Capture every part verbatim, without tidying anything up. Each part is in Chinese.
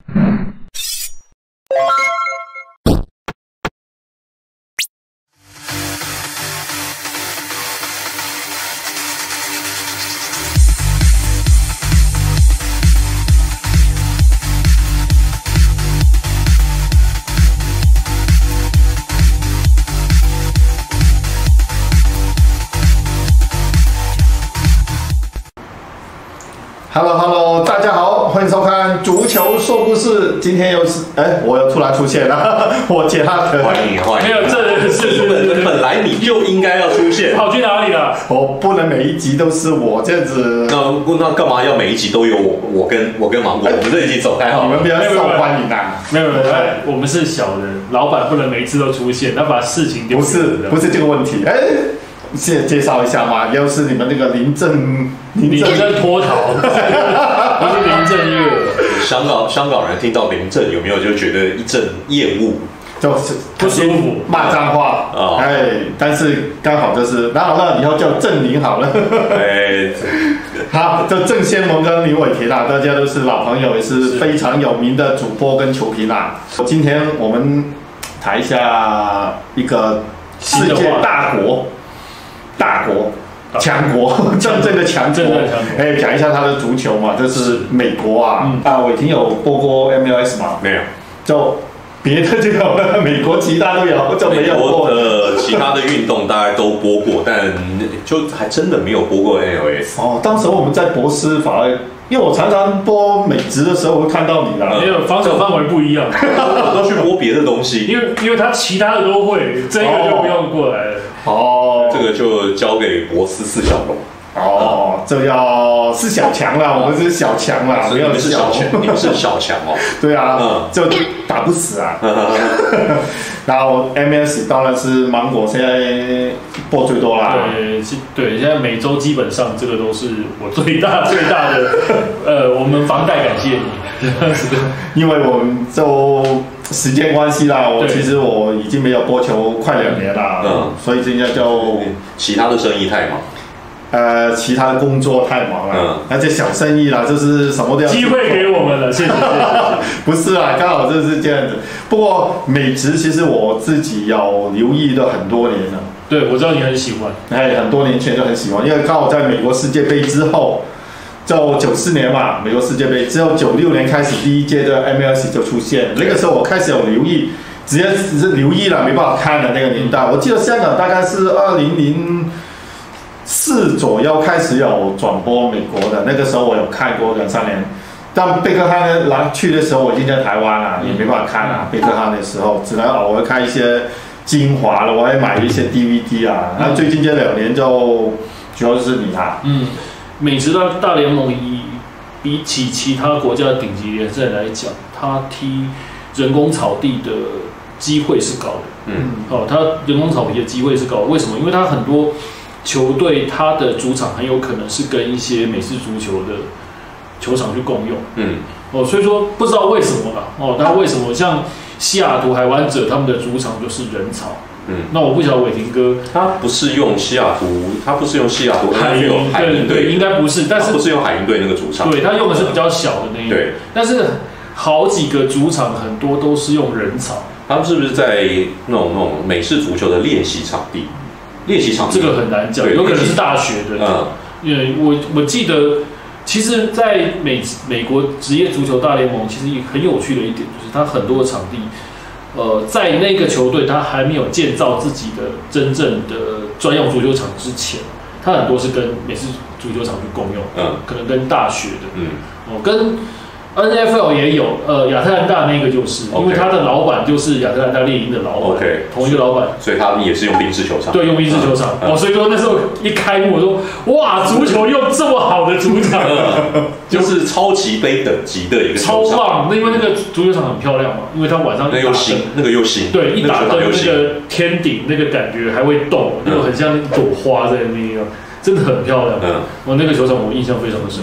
Hello Hello， 大家好，欢迎收看足球说故事。今天又是哎，我又突然出现了，我杰拉德。 欢迎欢迎。 没有，这是本本来你就应该要出现。 跑去哪里了？ 我不能每一集都是我这样子。 那那干嘛要每一集都有我？我跟我跟芒果，我们这一集走开好。 你们比较受欢迎啊？ 没有没有，我们是小人，老板不能每一次都出现，他把事情丢。 不是不是这个问题，哎。先介绍一下嘛，又是你们那个林正林正脱逃，不是林正月。 香港香港人听到林正有没有就觉得一阵厌恶， 就是不舒服， 骂脏话啊、哦！哎，但是刚好就是，然后呢，以后叫郑林好了。哎，好，这郑先蒙跟林伟霆啊，大家都是老朋友，也是非常有名的主播跟球评啊。今天我们谈一下一个世界大国。大国、强国，真正的强国，哎，讲一下他的足球嘛，这是美国啊。嗯、啊，伟霆有播过 M L S 吗？ 没有， 就别的就有了，美国其他都有，就没有过。 呃，其他的运动大概都播过，但就还真的没有播过 M L S。 哦，当时我们在博斯反而。因为我常常播美职的时候，会看到你啦。 没有，防守范围不一样， 我都去播别的东西。 因为因为他其他的都会，这个就不用过来了。 哦， 这个就交给博斯四小龙。 哦，这要是小强啦，我们是小强啦， 没有是小强，你们是小强哦。 对啊，嗯，就打不死啊。然后 M S 当然是芒果现在播最多啦。 对，对，现在每周基本上这个都是我最大最大的，呃，我们房贷感谢你， 因为我们就时间关系啦，我其实我已经没有播球快两年了，嗯，所以现在就其他的生意太忙。 呃，其他的工作太忙了，嗯，而且小生意啦，就是什么都要。 机会给我们了，谢谢谢谢。 不是啊，刚好就是这样子。不过美职其实我自己有留意了很多年了。 对，我知道你很喜欢。 哎，很多年前就很喜欢，因为刚好在美国世界杯之后，就九四年嘛，美国世界杯之后，九六年开始第一届的 M L S 就出现，那个时候我开始有留意，直接只是留意了，没办法看的那个年代。我记得香港大概是二零零。四左右开始有转播美国的，那个时候我有看过两三年。但贝克汉来去的时候，我已经在台湾了，也没办法看啊。贝克汉的时候，只能偶尔看一些精华了，我还买了一些 D V D 啊。那、嗯、最近这两年就主要就是你啊。 嗯，美职大大联盟以比起其他国家的顶级联赛来讲，它踢人工草地的机会是高的。嗯，哦，它人工草皮的机会是高的，为什么？因为它很多。球队它的主场很有可能是跟一些美式足球的球场去共用，嗯，哦，所以说不知道为什么啦，哦，那为什么像西雅图海湾者他们的主场就是人潮，嗯，那我不晓得伟霆哥， 他不是用西雅图，他不是用西雅图海鹰，对对，应该不是，但是不是用海鹰队那个主场， 对，他用的是比较小的那一种，对，但是好几个主场很多都是用人潮， 他们是不是在那种那种美式足球的练习场地？练习场这个很难讲，有可能是大学的。嗯，因为我我记得，其实，在美美国职业足球大联盟，其实很有趣的一点就是，它很多的场地，呃，在那个球队他还没有建造自己的真正的专用足球场之前，它很多是跟美式足球场去共用，嗯，可能跟大学的，嗯，哦，跟。N F L 也有，呃，亚特兰大那个就是， okay. 因为他的老板就是亚特兰大猎鹰的老板 ，OK， 同一个老板， 所以他们也是用冰室球场， 对，用冰室球场，嗯、哦，所以说那时候一开幕，我说，哇，足球用这么好的主场， 嗯、就是超级杯等级的一个球场，超棒，那因为那个足球场很漂亮嘛，因为它晚上那又新，那个又新， 对，一打灯那个天顶那个感觉还会动，就很像一朵花在那边，真的很漂亮，嗯，我那个球场我印象非常的深刻。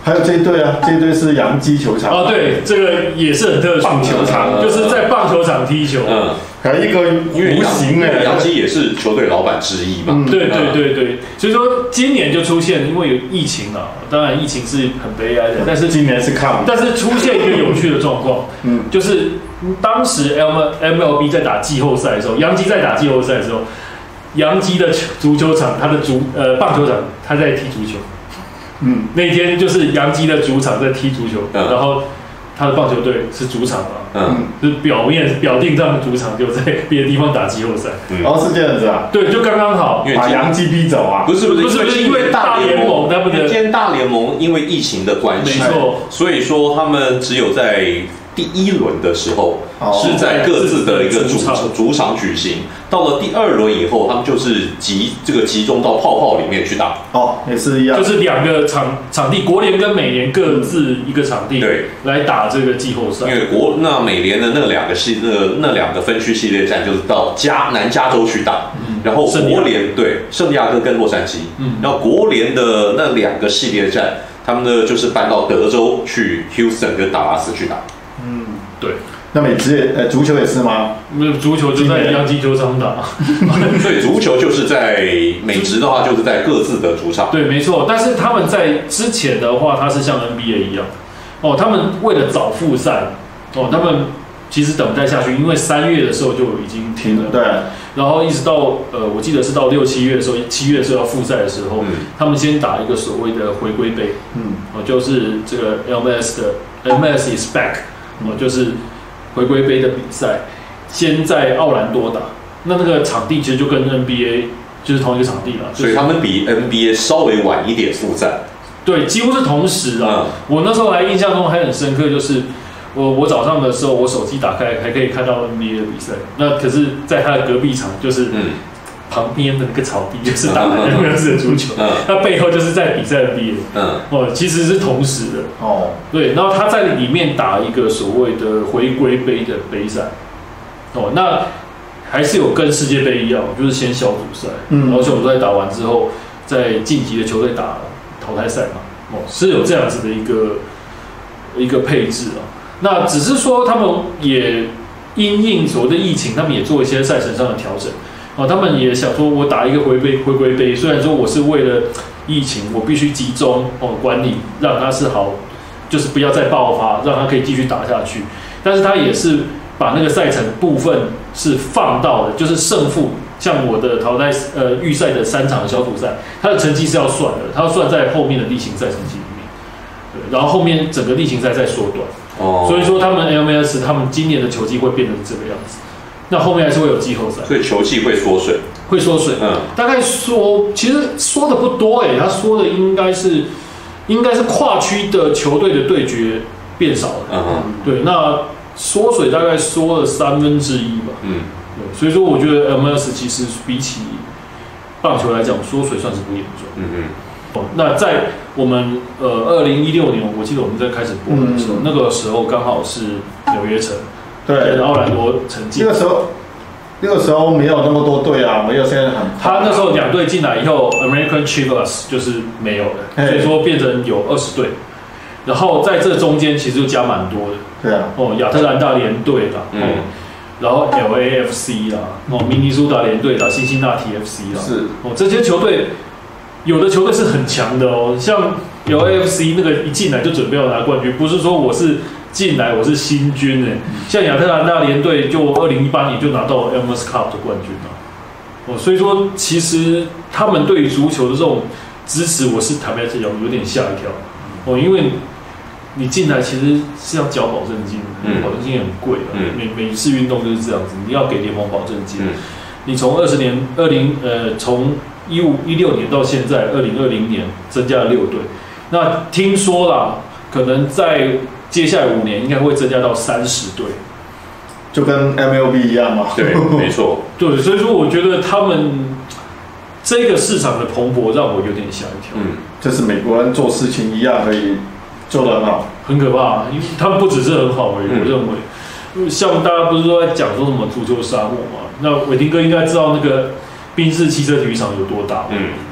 还有这一队啊，这一队是洋基球场。 哦，对，这个也是很特殊， 棒球场就是在棒球场踢球。 嗯， 还有一个弧形哎， 洋基也是球队老板之一嘛。 嗯，对对对对，所以说今年就出现，因为有疫情啊，当然疫情是很悲哀的，但是今年是看， 但是出现一个有趣的状况，嗯，就是当时 M L B 在打季后赛的时候，洋基在打季后赛的时候，洋基的足球场，他的足呃棒球场，他在踢足球。嗯，那天就是洋基的主场在踢足球，嗯、然后他的棒球队是主场嘛，嗯，就是表面表定上的主场就在别的地方打季后赛， 嗯、哦是这样子啊， 对，就刚刚好把洋基逼走啊， 不是不是不是不是因为大联盟他们的今天大联盟因为疫情的关系， 没错， 所以说他们只有在第一轮的时候是在各自的一个主场主场举行，到了第二轮以后，他们就是集这个集中到泡泡里面去打。 哦，也是一样， 就是两个场场地，国联跟美联各自一个场地， 对， 来打这个季后赛。 因为国那美联的那两个系那那两个分区系列战就是到加南加州去打，嗯、然后国联对圣地亚哥跟洛杉矶，嗯，然后国联的那两个系列战，他们呢就是搬到德州去 Houston 跟达拉斯去打。 嗯，对。 那美职也呃足球也是吗？ 足球就在洋基球场打， 所以足球就是在美职的话，就是在各自的主场。 对，没错。但是他们在之前的话，它是像 N B A 一样，哦，他们为了早复赛，哦，他们其实等待下去，因为三月的时候就已经停了， 对。 然后一直到呃，我记得是到六七月的时候，七月的时候要复赛的时候，嗯、他们先打一个所谓的回归杯，嗯，哦，就是这个 M L S 的 M L S is back，哦，就是回归杯的比赛，先在奥兰多打，那那个场地其实就跟 N B A 就是同一个场地了， 所以他们比 N B A 稍微晚一点复赛， 对，几乎是同时啊。 嗯、 我那时候还印象中还很深刻，就是我我早上的时候，我手机打开还可以看到 N B A 的比赛，那可是在他的隔壁场就是旁边的那个草地，就是打 M L S 的足球，他、嗯、背后就是在比赛 N B A， 嗯，哦，其实是同时的哦，对，然后他在里面打一个所谓的回归杯的杯赛，哦，那还是有跟世界杯一样，就是先小组赛，嗯，然后小组赛打完之后，再晋级的球队打淘汰赛嘛，哦，是有这样子的一个一个配置啊。那只是说他们也因应所谓的疫情，他们也做一些赛程上的调整。哦，他们也想说，我打一个回归回归杯，虽然说我是为了疫情，我必须集中哦管理，让它是好，就是不要再爆发，让它可以继续打下去。但是他也是把那个赛程部分是放到的，就是胜负，像我的淘汰呃预赛的三场小组赛，它的成绩是要算的，它要算在后面的例行赛成绩里面。对，然后后面整个例行赛再缩短。哦，所以说他们 M L S 他们今年的球季会变成这个样子。那后面还是会有季后赛， 所以球季会缩水， 会缩水，嗯，大概缩，其实缩的不多哎、欸，他缩的应该是，应该是跨区的球队的对决变少了，嗯哼，对，那缩水大概缩了三分之一吧，嗯，对，所以说我觉得 M L S 其实比起棒球来讲，缩水算是不严重，嗯嗯，哦，那在我们呃二零一六年，我记得我们在开始播的时候，嗯、那个时候刚好是纽约城。对，奥兰多成绩。 那个时候，那个时候没有那么多队啊，没有现在很。 他那时候两队进来以后 ，American Chivas 就是没有的，所以说变成有二十队。然后在这中间其实就加蛮多的。 对啊。 哦，亚特兰大联队啦，嗯，然后 L A F C 啦，哦，明尼苏达联队啦，辛辛那提 F C 啦， 是哦，这些球队有的球队是很强的哦，像 L A F C 那个一进来就准备要拿冠军，不是说我是。进来我是新军哎，像亚特兰大联队就二零一八年就拿到 Elms Cup 的冠军了，哦，所以说其实他们对于足球的这种支持，我是坦白讲有点吓一跳，哦，因为你进来其实是要缴保证金，嗯，保证金也很贵的，嗯，每每次运动就是这样子，你要给联盟保证金，嗯，你从二十年二零呃从一五一六年到现在二零二零年增加了六队，那听说啦，可能在接下来五年应该会增加到三十队， 就跟 M L B 一样嘛。 对，没错。 对，所以说我觉得他们这个市场的蓬勃让我有点吓一跳。 嗯，就是美国人做事情一样可以做得很好， 很可怕。因为他们不只是很好而已，嗯、我认为，像大家不是都在讲说什么足球沙漠嘛？那伟霆哥应该知道那个宾士汽车体育场有多大。嗯。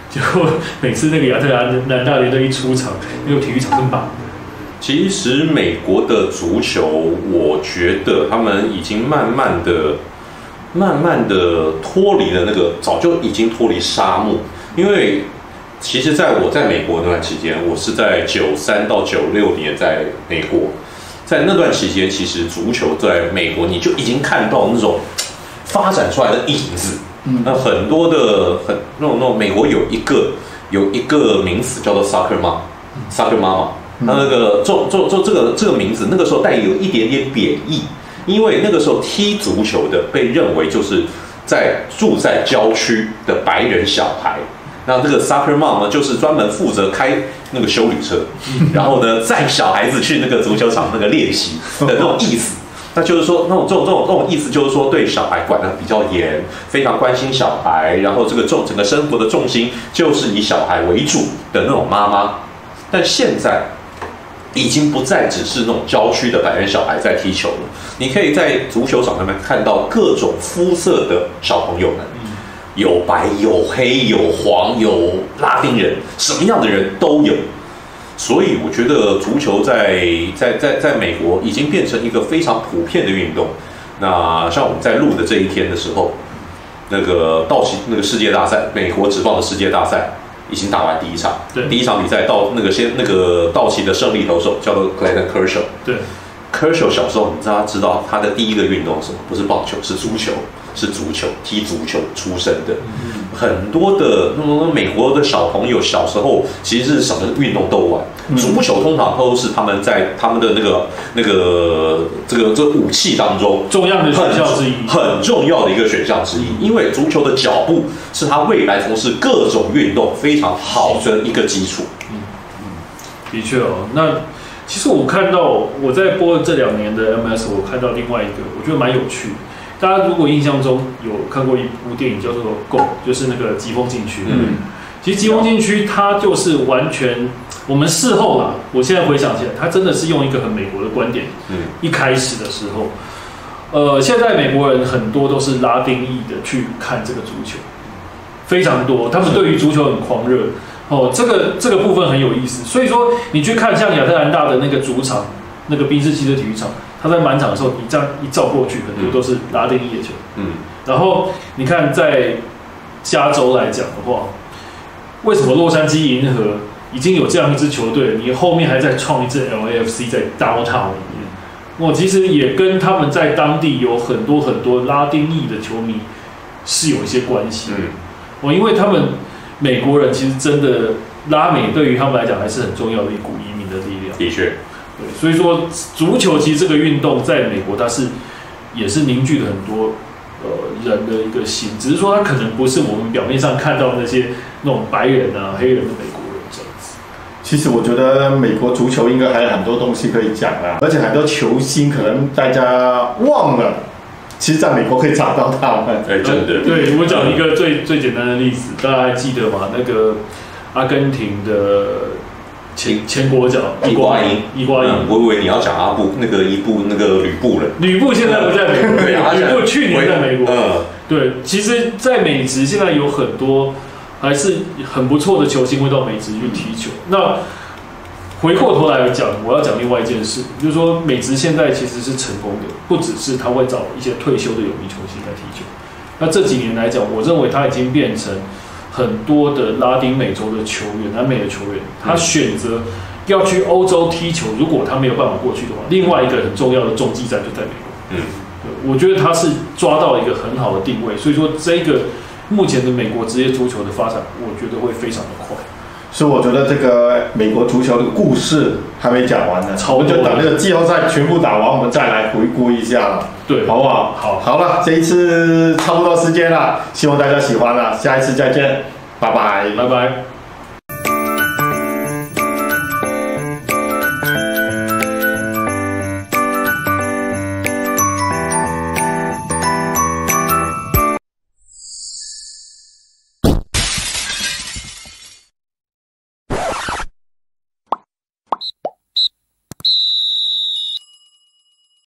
结果每次那个亚特兰南大联队一出场，那个体育场是满的。 其实美国的足球，我觉得他们已经慢慢的、慢慢的脱离了那个，早就已经脱离沙漠。因为其实在我在美国那段期间，我是在九三到九六年在美国，在那段期间，其实足球在美国你就已经看到那种发展出来的影子。嗯，那很多的很那种那种美国有一个有一个名词叫做 soccer mom，soccer mama。那那个做做做这个这个名字，那个时候带有一点点贬义，因为那个时候踢足球的被认为就是在住在郊区的白人小孩。那这个 soccer mom 呢，就是专门负责开那个休旅车，然后呢载小孩子去那个足球场那个练习的那种意思。那就是说，那种这种这种这种意思，就是说对小孩管得比较严，非常关心小孩，然后这个重整个生活的重心就是以小孩为主的那种妈妈。但现在已经不再只是那种郊区的白人小孩在踢球了，你可以在足球场上面看到各种肤色的小朋友们，有白有黑有黄有拉丁人，什么样的人都有。所以我觉得足球在在在在美国已经变成一个非常普遍的运动。那像我们在录的这一天的时候，那个道奇那个世界大赛，美国职棒的世界大赛已经打完第一场。 对， 第一场比赛到那个先那个道奇的胜利投手叫做 Clayton Kershaw。对 ，Kershaw 小时候你知道他知道他的第一个运动是什么？不是棒球，是足球，是足球，踢足球出身的。嗯、很多的那么美国的小朋友小时候其实是什么运动都玩，嗯、足球通常都是他们在他们的那个那个这个这个武器当中重要的选项之一， 很重要的一个选项之一。因为足球的脚步是他未来从事各种运动非常好的一个基础。嗯嗯，的确哦。那其实我看到我在播这两年的 M S， 我看到另外一个我觉得蛮有趣的。大家如果印象中有看过一部电影叫做《Go》，就是那个疾风禁区。嗯，其实疾风禁区它就是完全，我们事后啦，我现在回想起来，它真的是用一个很美国的观点。嗯，一开始的时候，呃，现在美国人很多都是拉丁裔的去看这个足球，非常多，他们对于足球很狂热。哦，这个这个部分很有意思。所以说，你去看像亚特兰大的那个主场，那个宾士汽车体育场。他在满场的时候，你这样一照过去，很多都是拉丁裔的球。嗯，然后你看在加州来讲的话，为什么洛杉矶银河已经有这样一支球队，你后面还在创一支 L A F C 在 Downtown 里面？我其实也跟他们在当地有很多很多拉丁裔的球迷是有一些关系。嗯，我因为他们美国人其实真的拉美对于他们来讲还是很重要的一股移民的力量。 的确。 对，所以说足球其实这个运动在美国它是也是凝聚了很多呃人的一个心，只是说它可能不是我们表面上看到那些那种白人啊、黑人的美国人这样子。 其实我觉得美国足球应该还有很多东西可以讲啊，而且很多球星可能大家忘了，其实在美国可以找到他们。 哎，真的。 对，我讲一个最最简单的例子，大家还记得吗？那个阿根廷的。前前国脚伊瓜因， 伊瓜因， 我以为你要讲阿布那个伊布那个吕布了。 吕布现在不在美国， 对， 吕布去年在美国。嗯，对，其实，在美职现在有很多还是很不错的球星会到美职去踢球。那回过头来讲，我要讲另外一件事，就是说美职现在其实是成功的，不只是他会找一些退休的有名球星来踢球。那这几年来讲，我认为他已经变成。很多的拉丁美洲的球员、南美的球员，他选择要去欧洲踢球。如果他没有办法过去的话，另外一个很重要的中继站就在美国。嗯，对，我觉得他是抓到一个很好的定位，所以说这个目前的美国职业足球的发展，我觉得会非常的快。 所以我觉得这个美国足球的故事还没讲完呢，我们就等那个季后赛全部打完，我们再来回顾一下了， 对， 好不好？ 好， 好了，这一次差不多时间了，希望大家喜欢了，下一次再见，拜拜， 拜拜。